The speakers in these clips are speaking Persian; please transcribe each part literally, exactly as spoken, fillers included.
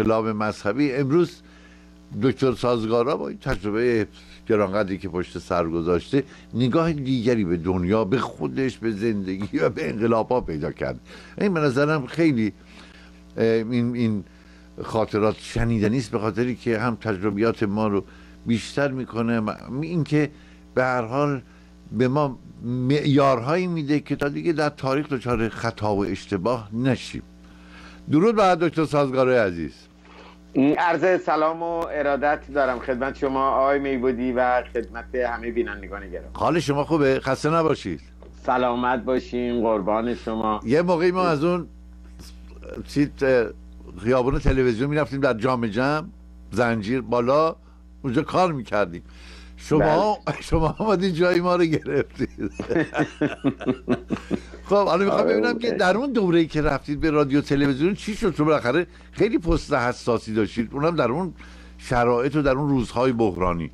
انقلاب مذهبی. امروز دکتر سازگارا با این تجربه گرانقدری که پشت سر گذاشته نگاه دیگری به دنیا، به خودش، به زندگی و به انقلاب‌ها پیدا کرد. این به نظرم خیلی این این خاطرات شنیدنی است، به خاطری که هم تجربیات ما رو بیشتر میکنه، این که به هر حال به ما معیارهایی میده که تا دیگه در تاریخ دچار خطا و اشتباه نشیم. درود بر دکتر سازگارای عزیز. عرض سلام و ارادت دارم خدمت شما آقای میبودی و خدمت همه بینندگان گرامی. حال شما خوبه؟ خسته نباشید. سلامت باشیم، قربان شما. یه موقعی ما از اون چیت خیابون تلویزیون میرفتیم در جام جم زنجیر بالا، اونجا کار میکردیم. شما بل. شما آمدید جای ما رو گرفتید. خب حالا میخوام ببینم که در اون دوره‌ای که رفتید به رادیو تلویزیون چی شد؟ چون بالاخره خیلی پست حساسی داشتید، اونم در اون شرایط و در اون روزهای بحرانی.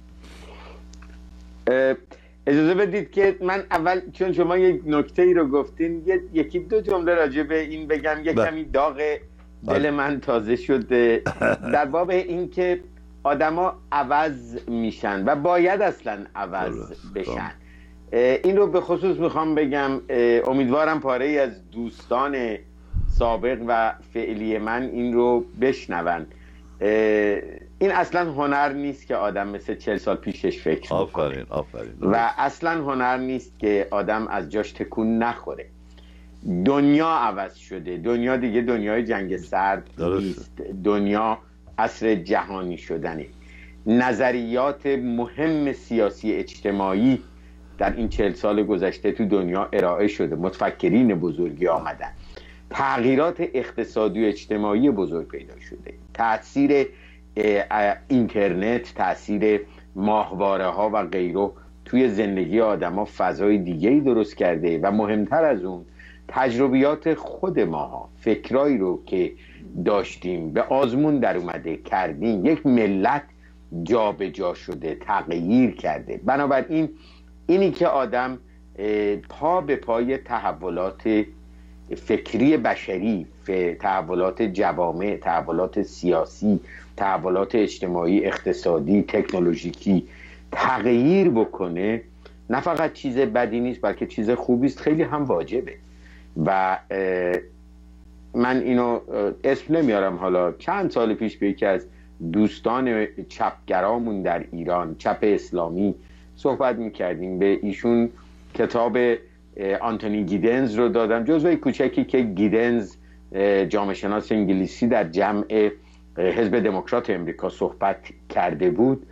اجازه بدید که من اول، چون شما یک نکته ای رو گفتین، یکی دو جمله راجع به این بگم. یک کمی داغ دل من تازه شده در باب این که آدما عوض میشن و باید اصلا عوض بشن. این رو به خصوص میخوام بگم، امیدوارم پاره ای از دوستان سابق و فعلی من این رو بشنون. این اصلا هنر نیست که آدم مثل چهل سال پیشش فکر آفرین آفرین و اصلا هنر نیست که آدم از جاش تکون نخوره. دنیا عوض شده، دنیا دیگه دنیای جنگ سرد نیست، دنیا عصر جهانی شدنه. نظریات مهم سیاسی اجتماعی در این چهل سال گذشته تو دنیا ارائه شده، متفکرین بزرگی آمدن، تغییرات اقتصادی و اجتماعی بزرگ پیدا شده، تأثیر اینترنت، تأثیر ماهواره ها و غیره توی زندگی آدم ها فضای دیگه‌ای درست کرده و مهمتر از اون تجربیات خود ماها، فکرایی رو که داشتیم به آزمون در اومده کردیم، یک ملت جا به جا شده، تغییر کرده. بنابراین اینی که آدم پا به پای تحولات فکری بشری، تحولات جوامع، تحولات سیاسی، تحولات اجتماعی، اقتصادی، تکنولوژیکی تغییر بکنه، نه فقط چیز بدی نیست بلکه چیز خوبی است، خیلی هم واجبه. و من اینو اسم نمیارم، حالا چند سال پیش به یکی از دوستان چپگرامون در ایران، چپ اسلامی، صحبت میکردیم. به ایشون کتاب آنتونی گیدنز رو دادم، جزوه کوچکی که گیدنز جامعه شناس انگلیسی در جمع حزب دموکرات امریکا صحبت کرده بود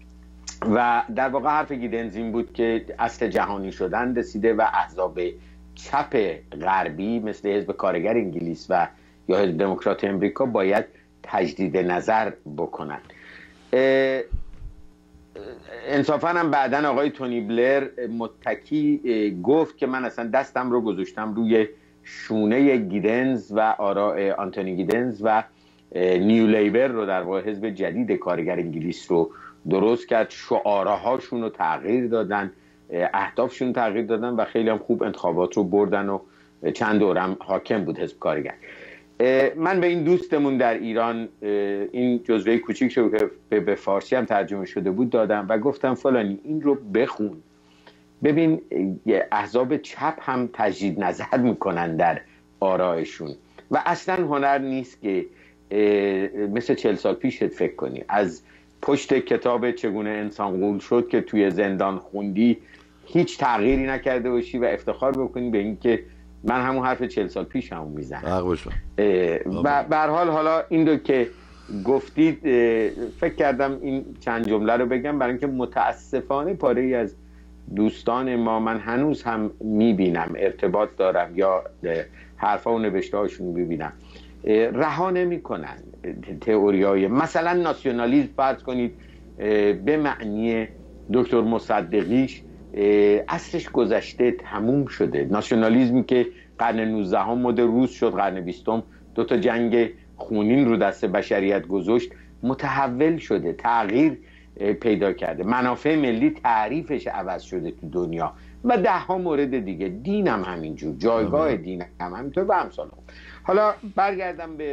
و در واقع حرف گیدنز این بود که عصر جهانی شدن رسیده و احزاب چپ غربی مثل حزب کارگر انگلیس و یا حزب دموکرات امریکا باید تجدید نظر بکنن. انصافاً هم بعدن آقای تونی بلر متکی گفت که من اصلا دستم رو گذاشتم روی شونه گیدنز و آراء آنتونی گیدنز و نیو لیبر رو، در واقع حزب جدید کارگر انگلیس رو درست کرد، شعارهاشون رو تغییر دادن، اهدافشون تغییر دادن و خیلی هم خوب انتخابات رو بردن و چند دورم حاکم بود حزب کارگر. من به این دوستمون در ایران این جزوه کوچیک شو که به فارسی هم ترجمه شده بود دادم و گفتم فلانی این رو بخون، ببین احزاب چپ هم تجدید نظر میکنن در آرایشون و اصلا هنر نیست که مثل چهل سال پیشت فکر کنی. از پشت کتاب چگونه انسان غول شد که توی زندان خوندی هیچ تغییری نکرده باشی و افتخار بکنی به این که من همون حرف چهل سال پیش همون میزنم. و به هر حال حالا این رو که گفتید فکر کردم این چند جمله رو بگم، برای اینکه متاسفانه پاره ای از دوستان ما من هنوز هم میبینم، ارتباط دارم یا حرفا و نوشته هاشون میبینم، رها نمی کنن تئوریای مثلا ناسیونالیسم. فرض کنید به معنی دکتر مصدقیش عصرش گذشته، تموم شده. ناسیونالیسمی که قرن نوزدهم مد روز شد، قرن بیستم دو تا جنگ خونین رو دست بشریت گذاشت، متحول شده، تغییر پیدا کرده، منافع ملی تعریفش عوض شده تو دنیا و ده ها مورد دیگه. دین هم همینجور، جایگاه دین هم همینطور و همسال هم. حالا برگردم به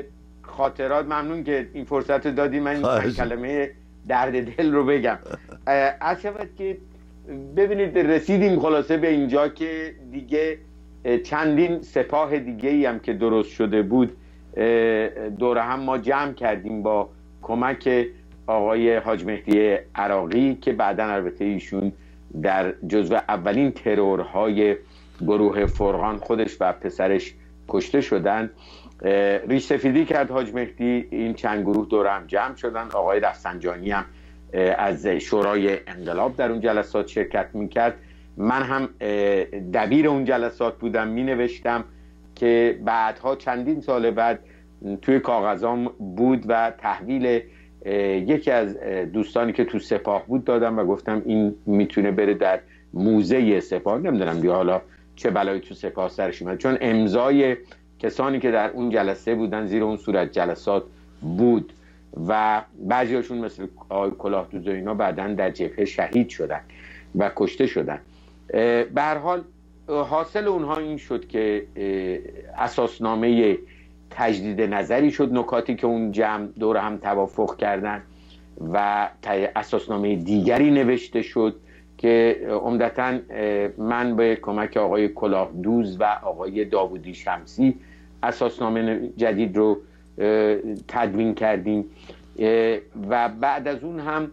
خاطرات، ممنون که این فرصت رو دادی من این کلمه درد دل رو بگم. از شود که ببینید رسیدیم خلاصه به اینجا که دیگه چندین سپاه دیگه ای هم که درست شده بود دور هم ما جمع کردیم با کمک آقای حاج مهدی عراقی که بعداً البته ایشون در جزو اولین ترورهای گروه فرقان خودش و پسرش کشته شدن. ریش سفیدی کرد حاج مهدی، این چند گروه دور هم جمع شدن. آقای رفسنجانی هم از شورای انقلاب در اون جلسات شرکت میکرد. من هم دبیر اون جلسات بودم، می نوشتم که بعدها چندین سال بعد توی کاغذام بود و تحویل یکی از دوستانی که تو سپاه بود دادم و گفتم این میتونه بره در موزه سپاه. نمیدونم دیگه حالا چه بلایی تو سپاه سرش اومد، چون امضای کسانی که در اون جلسه بودن زیر اون صورت جلسات بود و بعضی هاشون مثل آقای کلاهدوز و اینا بعداً در جبهه شهید شدن و کشته شدن. به هر حال حاصل اونها این شد که اساسنامه تجدید نظری شد، نکاتی که اون جمع دور هم توافق کردن و اساسنامه دیگری نوشته شد که عمدتاً من به کمک آقای کلاهدوز و آقای داوودی شمسی اساسنامه جدید رو تدوین کردیم و بعد از اون هم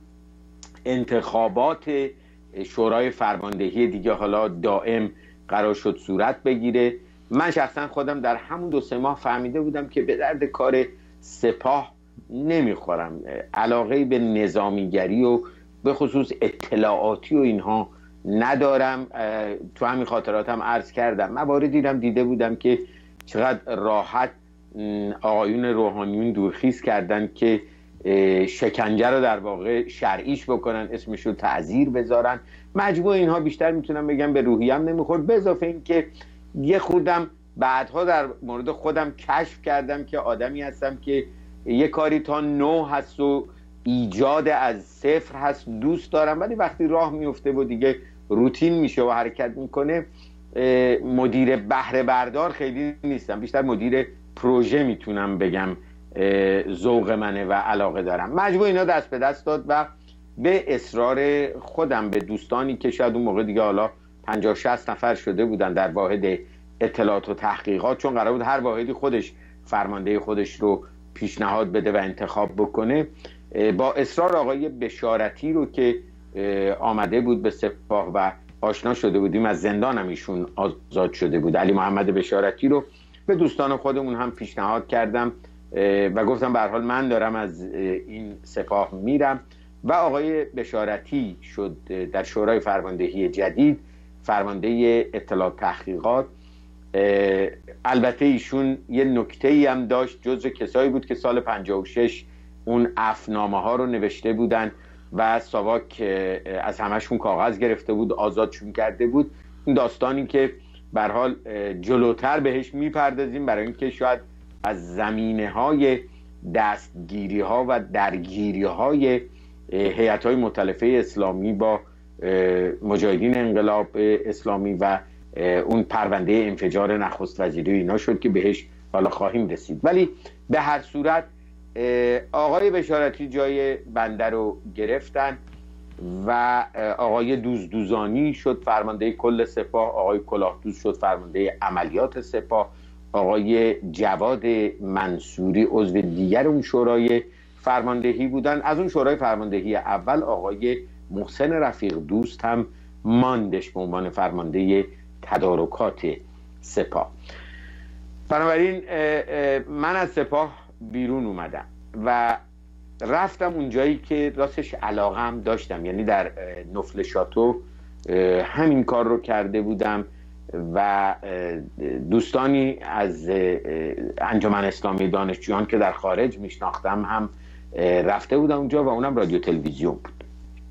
انتخابات شورای فرماندهی دیگه حالا دائم قرار شد صورت بگیره. من شخصا خودم در همون دو سه ماه فهمیده بودم که به درد کار سپاه نمیخورم، علاقه به نظامیگری و به خصوص اطلاعاتی و اینها ندارم. تو همین خاطراتم عرض کردم مواردی هم دیده بودم که چقدر راحت آقایون روحانیون دورخیز کردن که شکنجه رو در واقع شرعیش بکنن، اسمش رو تعزیر بذارن. مجموع اینها بیشتر میتونم بگم به روحیم نمیخورد، به اضافه این که یه خودم بعدها در مورد خودم کشف کردم که آدمی هستم که یه کاری تا نو هست و ایجاد از صفر هست دوست دارم، ولی وقتی راه میفته و دیگه روتین میشه و حرکت میکنه مدیر بهره بردار خیلی نیستم، بیشتر مدیر پروژه میتونم بگم ذوق منه و علاقه دارم. مجموع اینا دست به دست داد و به اصرار خودم به دوستانی که شاید اون موقع دیگه حالا پنجاه شصت نفر شده بودن در واحد اطلاعات و تحقیقات، چون قرار بود هر واحدی خودش فرمانده خودش رو پیشنهاد بده و انتخاب بکنه، با اصرار آقای بشارتی رو که آمده بود به سپاه و آشنا شده بودیم، از زندان هم ایشون آزاد شده بود، علی محمد بشارتی رو به دوستان خودمون هم پیشنهاد کردم و گفتم به هر حال من دارم از این سپاه میرم و آقای بشارتی شد در شورای فرماندهی جدید فرمانده اطلاعات تحقیقات. البته ایشون یه نکته‌ای هم داشت، جزو کسایی بود که سال پنجاه و شش اون عفنامه ها رو نوشته بودن و ساواک از همشون کاغذ گرفته بود، آزادشون کرده بود. این داستانی که به هر حال جلوتر بهش میپردازیم برای اینکه شاید از زمینه های دستگیری ها و درگیری های هیئت های مؤتلفه اسلامی با مجاهدین انقلاب اسلامی و اون پرونده انفجار نخست وزیری اینا شد که بهش حالا خواهیم رسید. ولی به هر صورت آقای بشارتی جای بنده رو گرفتن و آقای دوزدوزانی شد فرمانده کل سپاه، آقای کلاهدوز شد فرمانده عملیات سپاه، آقای جواد منصوری عضو دیگر اون شورای فرماندهی بودن. از اون شورای فرماندهی اول آقای محسن رفیق دوست هم ماندش به عنوان فرمانده تدارکات سپاه. بنابراین من از سپاه بیرون اومدم و رفتم اونجایی که راستش علاقه هم داشتم، یعنی در نفل شاتو همین کار رو کرده بودم و دوستانی از انجمن اسلامی دانشجویان که در خارج میشناختم هم رفته بودم اونجا و اونم رادیو تلویزیون بود.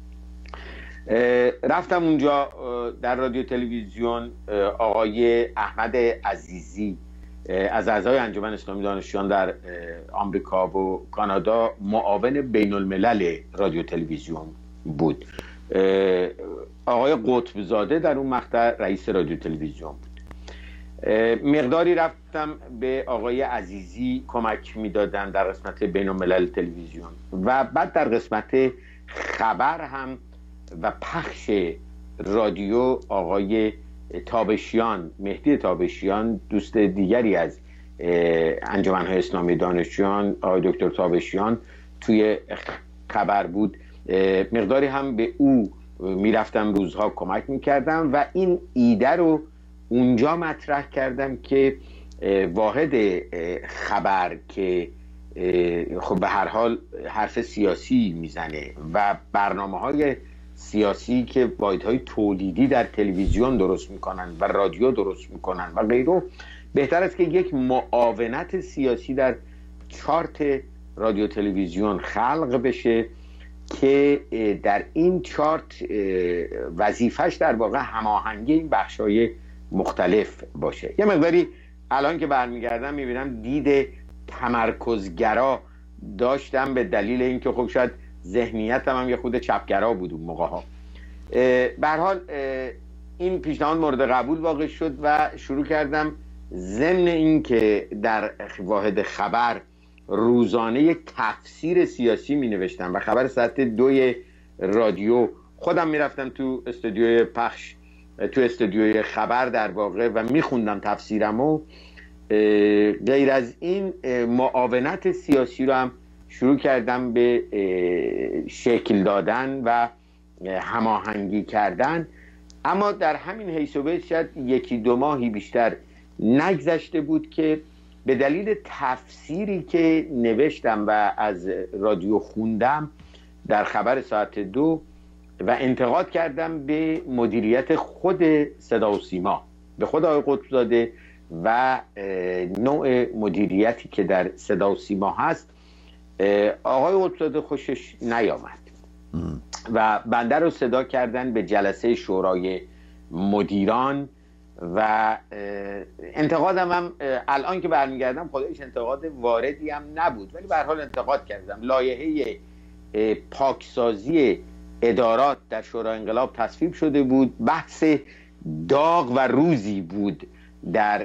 رفتم اونجا در رادیو تلویزیون آقای احمد عزیزی از اعضای انجمن اسلامی دانشجویان در آمریکا و کانادا معاون بین الملل رادیو تلویزیون بود، آقای قطب زاده در اون مقطع رئیس رادیو تلویزیون بود. مقداری رفتم به آقای عزیزی کمک میدادن در قسمت بین الملل تلویزیون و بعد در قسمت خبر هم و پخش رادیو آقای تابشیان، مهدی تابشیان، دوست دیگری از انجمن‌های اسلامی دانشجویان، آقای دکتر تابشیان توی خبر بود. مقداری هم به او میرفتم روزها کمک میکردم و این ایده رو اونجا مطرح کردم که واحد خبر که خب به هر حال حرف سیاسی میزنه و برنامه‌های سیاسی که واحدهای تولیدی در تلویزیون درست میکنن و رادیو درست میکنن و غیره، بهتر است که یک معاونت سیاسی در چارت رادیو تلویزیون خلق بشه که در این چارت وظیفش در واقع هماهنگی این بخشای مختلف باشه. یه مقداری الان که برمیگردم میبینم دید تمرکزگرا داشتم به دلیل اینکه خب شاید ذهنیتم هم یه خود چپگرا بود اون موقع ها. به هر حال این پیشنهاد مورد قبول واقع شد و شروع کردم ضمن این که در واحد خبر روزانه یک تفسیر سیاسی می نوشتم و خبر ساعت دوی رادیو خودم می رفتم تو استودیوی پخش، تو استودیوی خبر در واقع و می خوندم تفسیرمو. غیر از این معاونت سیاسی رو هم شروع کردم به شکل دادن و هماهنگی کردن، اما در همین حیث و بحث شاید یکی دو ماهی بیشتر نگذشته بود که به دلیل تفسیری که نوشتم و از رادیو خوندم در خبر ساعت دو و انتقاد کردم به مدیریت خود صدا و سیما، به خود آقای قطب‌زاده و نوع مدیریتی که در صدا و سیما هست، آقای قطب‌زاده خوشش نیامد و بنده رو صدا کردن به جلسه شورای مدیران و انتقادم هم الان که برمیگردم خودش انتقاد واردی هم نبود، ولی به هر حال انتقاد کردم. لایحه پاکسازی ادارات در شورای انقلاب تصویب شده بود، بحث داغ و روزی بود در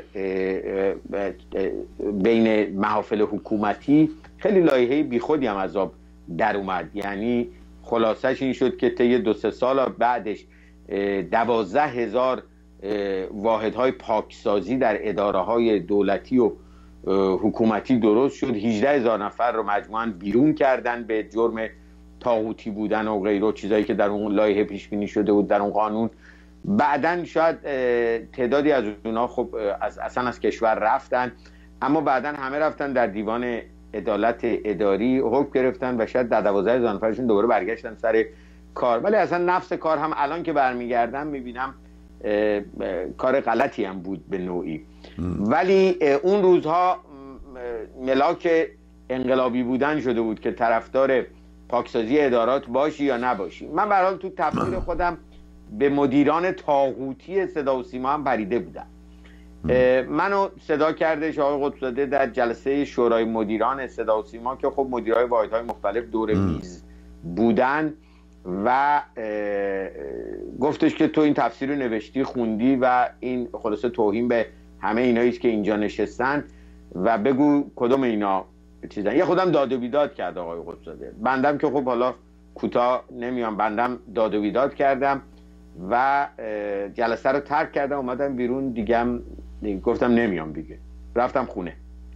بین محافل حکومتی، خیلی لایحه بیخودی هم از آب در اومد. یعنی خلاصش این شد که طی دو سه سال بعدش دوازده هزار واحدهای پاکسازی در اداره های دولتی و حکومتی درست شد، هجده هزار نفر رو مجموعاً بیرون کردن به جرم طاغوتی بودن و غیره، چیزایی که در اون لایحه پیش بینی شده بود در اون قانون. بعدن شاید تعدادی از اونها خب از اصلا از کشور رفتن، اما بعدن همه رفتن در دیوان عدالت اداری حکم گرفتن و شاید در دوازده هزار نفرشون دوباره برگشتن سر کار. ولی اصلا نفس کار هم الان که برمیگردم میبینم کار غلطی هم بود به نوعی. ولی اون روزها ملاک انقلابی بودن شده بود که طرفدار پاکسازی ادارات باشی یا نباشی. من به هر حال تو تفسیر خودم به مدیران طاغوتی صدا و سیما هم پریده بودم. منو صدا کرده آقای قطب‌زاده در جلسه شورای مدیران صدا و سیما که خب مدیرای واحدهای مختلف دور میز بودن و گفتش که تو این تفسیر رو نوشتی، خوندی و این خلاصه توهین به همه اینایی که اینجا نشستن و بگو کدوم اینا چیزن. یه خودم داد و بیداد کرد آقای قطب‌زاده. بندم که خب حالا کوتاه نمیام، بندم داد و بیداد کردم و جلسه رو ترک کردم، اومدم بیرون دیگه، گفتم نمیام دیگه، رفتم خونه.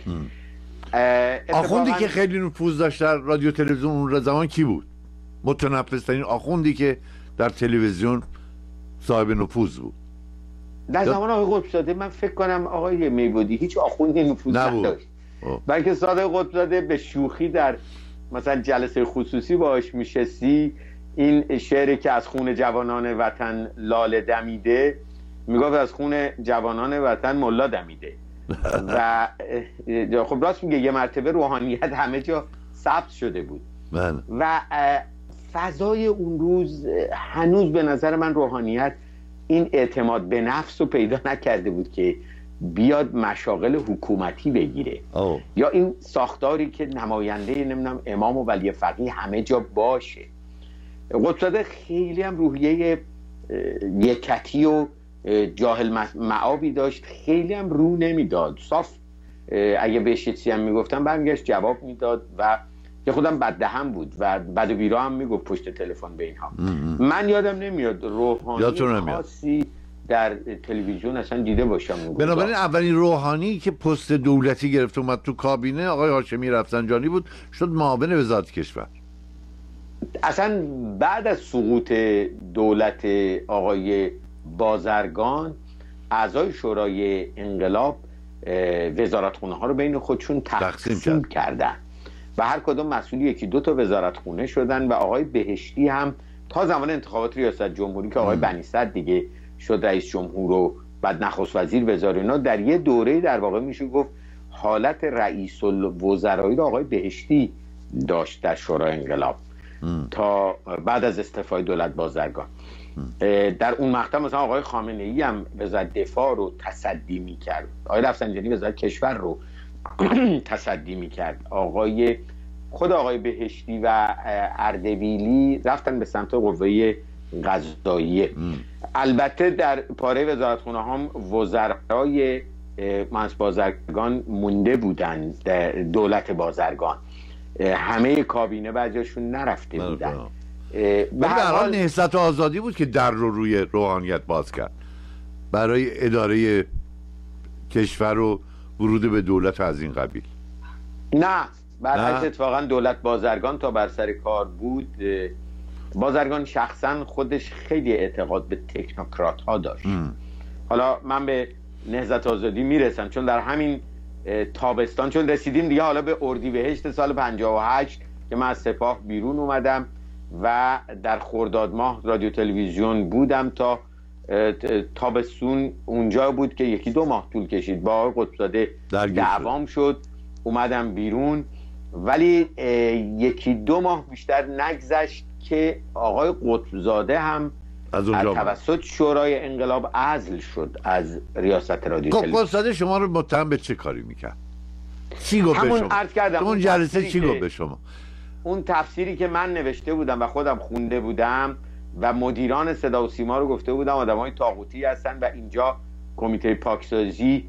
آخوندی که خیلی نفوذ داشت در رادیو تلویزیون اون زمان کی بود؟ متنفذترین آخوندی که در تلویزیون صاحب نفوذ بود در زمان آقای قطب‌زاده؟ من فکر کنم آقای میبودی هیچ آخوندی نفوذ نداشت، بلکه صادق قطب‌زاده به شوخی در مثلا جلسه خصوصی باهاش میشستی، این شعری که از خون جوانان وطن لاله دمیده، میگفت از خون جوانان وطن ملا دمیده. و خب راست میگه، یه مرتبه روحانیت همه جا ثبت شده بود. من. و فضای اون روز هنوز به نظر من روحانیت این اعتماد به نفس رو پیدا نکرده بود که بیاد مشاغل حکومتی بگیره أوه. یا این ساختاری که نماینده نمیدونم امام و ولی فقیه همه جا باشه. قطب‌زاده خیلی هم روحیه یکتی و جاهل معابی داشت، خیلی هم رو نمیداد، صاف اگه بهش چیزی هم میگفتم برمیگشت جواب میداد و که خودم بددهن بود و بد و بیرا هم میگفت پشت تلفن به اینها. من یادم نمیاد روحانی خاصی در تلویزیون اصلا دیده باشم. بنابراین اولین روحانی که پست دولتی گرفت اومد تو کابینه آقای هاشمی رفسنجانی بود، شد معاون وزارت کشور. اصلا بعد از سقوط دولت آقای بازرگان اعضای شورای انقلاب وزارتخونه ها رو بین خودشون تقسیم کردن و هر کدوم مسئول یکی دو تا وزارتخونه شدن و آقای بهشتی هم تا زمان انتخابات ریاست جمهوری که آقای بنی صدر دیگه شد رئیس جمهور و بعد نخست وزیر وزار اینا، در یه دوره در واقع میشه گفت حالت رئیس الوزرایی رو آقای بهشتی داشت در شورای انقلاب ام. تا بعد از استعفای دولت بازرگان. در اون مقطع مثلا آقای خامنه ای هم وزارت دفاع رو تصدی میکرد، آقای رفسنجانی وزارت کشور رو تصدی میکرد، آقای خود آقای بهشتی و اردبیلی رفتن به سمت قوه قضاییه. البته در پاره وزارتخونه هم وزرای مهندس بازرگان مونده بودن، دولت بازرگان همه کابینه بعضیشون نرفته بودن. به هر حال نهضت آزادی بود که در رو روی روحانیت باز کرد برای اداره کشور و ورود به دولت از این قبیل. نه، برعکس اتفاقا دولت بازرگان تا بر سر کار بود، بازرگان شخصا خودش خیلی اعتقاد به تکنوکرات ها داشت. ام. حالا من به نهضت آزادی میرسم چون در همین تابستان، چون رسیدیم دیگه حالا به اردیبهشت سال پنجاه و هشت که من از سپاه بیرون اومدم و در خرداد ماه رادیو تلویزیون بودم تا تابستون اونجا بود که یکی دو ماه طول کشید با آقای قطبزاده دعوام شد، اومدم بیرون، ولی یکی دو ماه بیشتر نگذشت که آقای قطبزاده هم از توسط شورای انقلاب عزل شد از ریاست رادیو تلویزیون. قطبزاده شما رو متهم به چه کاری میکرد؟ چی گفت به شما؟ عرض کردم اون جلسه چی گفت به شما؟ اون تفسیری که من نوشته بودم و خودم خونده بودم و مدیران صدا و سیما رو گفته بودم آدمای طاغوتی هستن و اینجا کمیته پاکسازی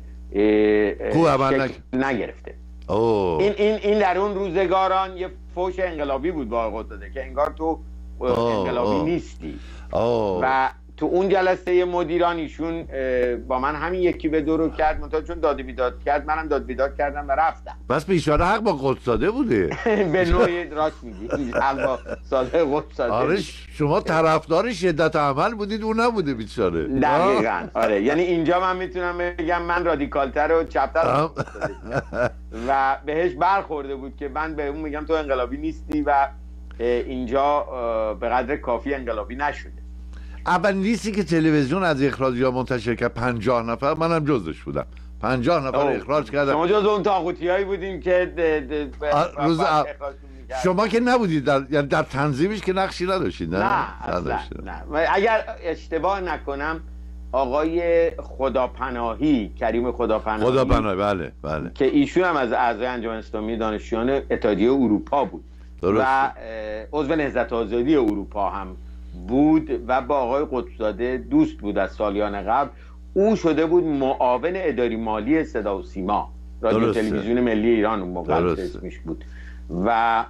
شکل نگرفته. اوه. این این این در اون روزگاران یه فوش انقلابی بود با آقا داده که انگار تو انقلابی اوه. نیستی. اوه. و تو اون جلسه مدیران ایشون با من همین یکی به دو رو کرد، منتها چون داد بیداد کرد منم داد بیداد کردم و رفتم. بس بیچاره حق با قطبزاده بوده. به نوعی راست میگی، حق با صادق قطبزاده. آره شما طرفدار شدت عمل بودید، اون نبوده بیچاره. دقیقاً. آره یعنی اینجا من میتونم بگم من رادیکالتر و چپتر و بهش برخورده بود که من به اون میگم تو انقلابی نیستی و اینجا به قدر کافی انقلابی نشده. اولین لیستی که تلویزیون از اخراجی‌ها منتشر کرد پنجاه نفر، منم جزش بودم. پنجاه نفر اخراج کردم. شما جز اون طاغوتیایی بودین که روز ا... شما که نبودید در یعنی در تنظیمش که نقشی نداشتید. نه نه, نه. اگر اشتباه نکنم آقای خداپناهی، کریم خداپناهی خداپناهی بله بله که ایشون هم از اعضای انجمن اسلامی دانشجویان اتحادیه اروپا بود درست. و عضو نهضت آزادی اروپا هم بود و با آقای قطبزاده دوست بود از سالیان قبل. او شده بود معاون اداری مالی صدا و سیما، رادیو تلویزیون ملی ایران اون موقع اسمش بود و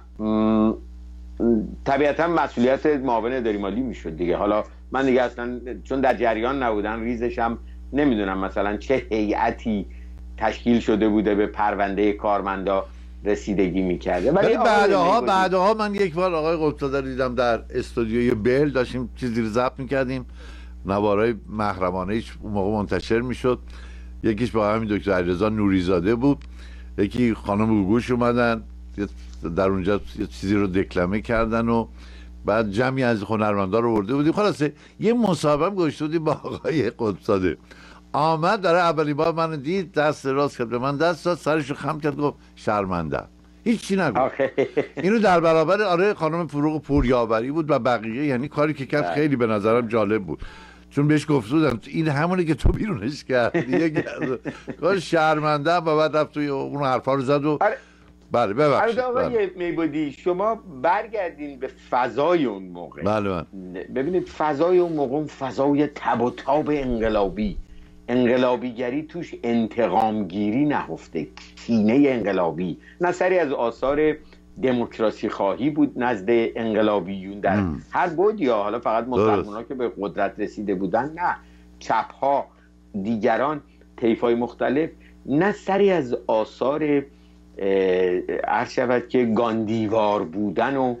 طبیعتا مسئولیت معاون اداری مالی میشد دیگه. حالا من دیگه اصلا چون در جریان نبودم ریزش هم نمیدونم مثلا چه هیئتی تشکیل شده بوده به پرونده کارمندا رسیدگی میکرده. ولی بعدها بعدها من یک بار آقای قطبزاده دیدم در استودیوی بل، داشتیم چیزی رو ضبط میکردیم، نوارای محرمانه ایش اون موقع منتشر میشد، یکیش با همین دکتر علیرضا نوریزاده بود، یکی خانم گوگوش اومدن در اونجا یه چیزی رو دکلمه کردن و بعد جمعی از هنرمندا رو برده بودیم. خلاصه یه مصاحبه هم گذاشته بودیم با آقای قطبزاده. آمد در اولین بار من دید، دست راست کرد به من دست داد، سرشو خم کرد گفت شرمنده، هیچی نگفت. اینو در برابر آره خانم فروغ پوریابری بود و بقیه، یعنی کاری که کرد خیلی به نظرم جالب بود، چون بهش گفته بودن این همونه که تو بیرونش کردی، یک گفت شرمنده و بعد رفت توی اون حرفا رو زد و بله ببخشید. آقای بله. میبودی شما برگردین به فضای اون موقع. بله بله. ببینید فضای اون موقع اون فضای تب و تاب انقلابی، انقلابیگری توش انتقامگیری نهفته، کینه انقلابی، نه سری از آثار دموکراسی خواهی بود نزد انقلابیون در ام. هر بود، یا حالا فقط مسلمان‌ها که به قدرت رسیده بودن، نه چپ‌ها، دیگران، طیف‌های مختلف، نه سری از آثار عرض شود که گاندیوار بودن و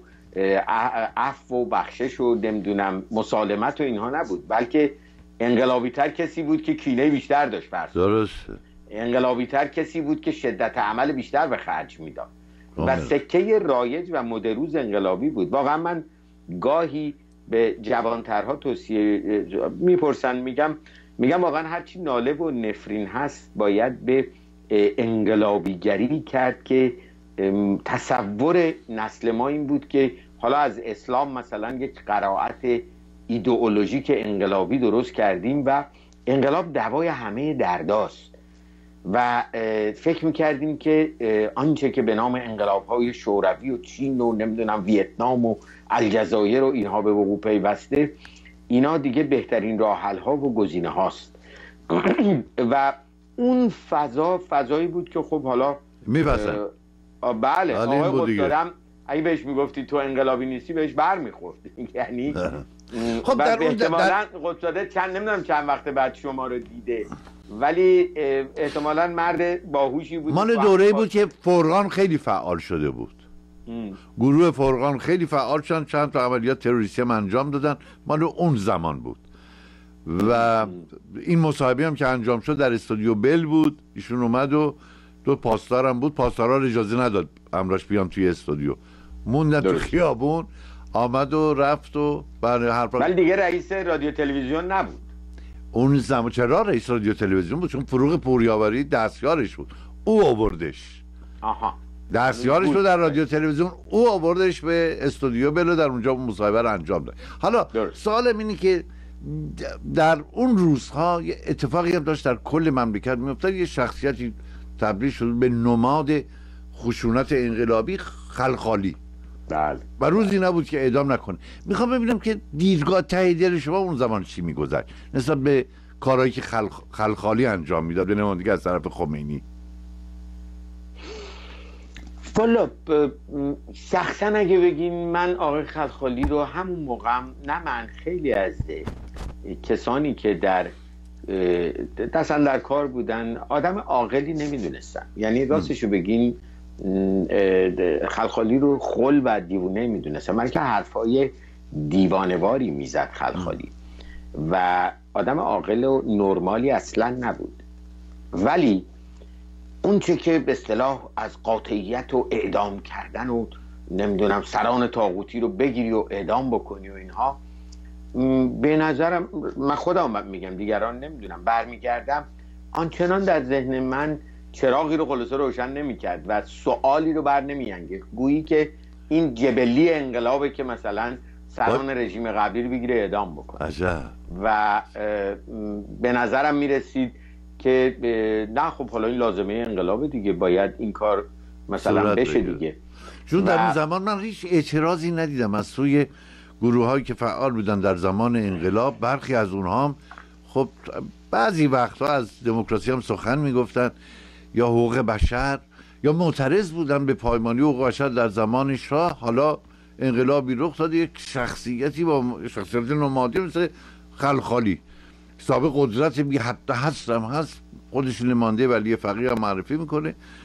عفو و بخشش و نمیدونم مسالمت و اینها نبود، بلکه انقلابی تر کسی بود که کینه بیشتر داشت فرض. درست. انقلابی تر کسی بود که شدت عمل بیشتر به خرج میداد و سکه رایج و مدروز انقلابی بود. واقعا من گاهی به جوانترها توصیه میپرسن، میگم میگم واقعا هرچی ناله و نفرین هست باید به انقلابیگری کرد که تصور نسل ما این بود که حالا از اسلام مثلا یک قرائت ایدئولوژیک انقلابی درست کردیم و انقلاب دوای همه درداست و فکر میکردیم که آنچه که به نام انقلاب‌های شوروی و چین و نمیدونم ویتنام و الجزایر و اینها به وقوع پیوسته، اینا دیگه بهترین راه حل‌ها و گزینه هاست و اون فضا فضایی بود که خب حالا میپسن. بله آقای قدادم اگه بهش میگفتی تو انقلابی نیستی بهش بر میخورد یعنی خب در اون احتمالاً قدادت چند نمیدونم چند وقت بعد شما رو دیده، ولی احتمالاً مرد باهوشی بود. مال دوره بود که فرقان خیلی فعال شده بود. ام. گروه فرقان خیلی فعال شدن، چند تا عملیات تروریستی هم انجام دادن، مال اون زمان بود. و این مصاحبه هم که انجام شد در استودیو بل بود، ایشون اومد و دو پاسدار هم بود، پاسدارا اجازه نداد امراش بیان توی استودیو، موندن تو خیابون، آمد و رفت و برای حرفا. ولی دیگه رئیس رادیو تلویزیون نبود اون زمان. چرا رئیس رادیو تلویزیون بود؟ چون فروغ پوریاوری دستیارش بود، او آوردش. آها، دستیارش بود در رادیو تلویزیون، او آوردش به استودیو بل، در اونجا مصاحبه رو انجام داد. حالا سوالم اینه که در اون روزها یه اتفاقی هم داشت در کل مملکت میافتاد، یه شخصیتی تبدیل شد به نماد خشونت انقلابی، خلخالی. بله. و روزی نبود که اعدام نکنه. میخوام ببینم که دیدگاه ته دل شما اون زمان چی میگذشت نسبت به کارهایی که خلخ... خلخالی انجام میداد به نمایندگی از طرف خمینی. والا شخصا اگه بگین من آقای خلخالی رو همون موقع، نه من، خیلی از کسانی که در دستن در کار بودن آدم عاقلی نمیدونستم. یعنی راستشو بگین خلخالی رو خل و دیوونه میدونستم، من که حرفای دیوانواری میزد خلخالی و آدم عاقل و نرمالی اصلا نبود. ولی اون چه که به اصطلاح از قاطعیت و اعدام کردن و نمیدونم سران طاغوتی رو بگیری و اعدام بکنی و اینها، به نظرم، من خودم میگم دیگران نمیدونم، برمیگردم آنچنان در ذهن من چراغی رو خلاصه روشن نمیکرد و سوالی رو بر نمیانگیخت، گویی که این جبلی انقلابه که مثلا سران رژیم قبلی رو بگیره اعدام بکنه. عجب. و به نظرم میرسید که نه خب حالا این لازمه انقلابه دیگه، باید این کار مثلا بشه دیگه. چون در اون زمان من هیچ اعتراضی ندیدم از سوی گروه هایی که فعال بودن در زمان انقلاب. برخی از اونها هم خب بعضی وقتها از دموکراسی هم سخن میگفتن یا حقوق بشر، یا معترض بودن به پایمانی حقوق بشر در زمان شاه. حالا انقلابی رخ داد، یک شخصیتی با شخصیت نمادی مثل خلخالی، سابق قدرت بی حد هستم هست، خودش نماینده ولی فقیه معرفی میکنه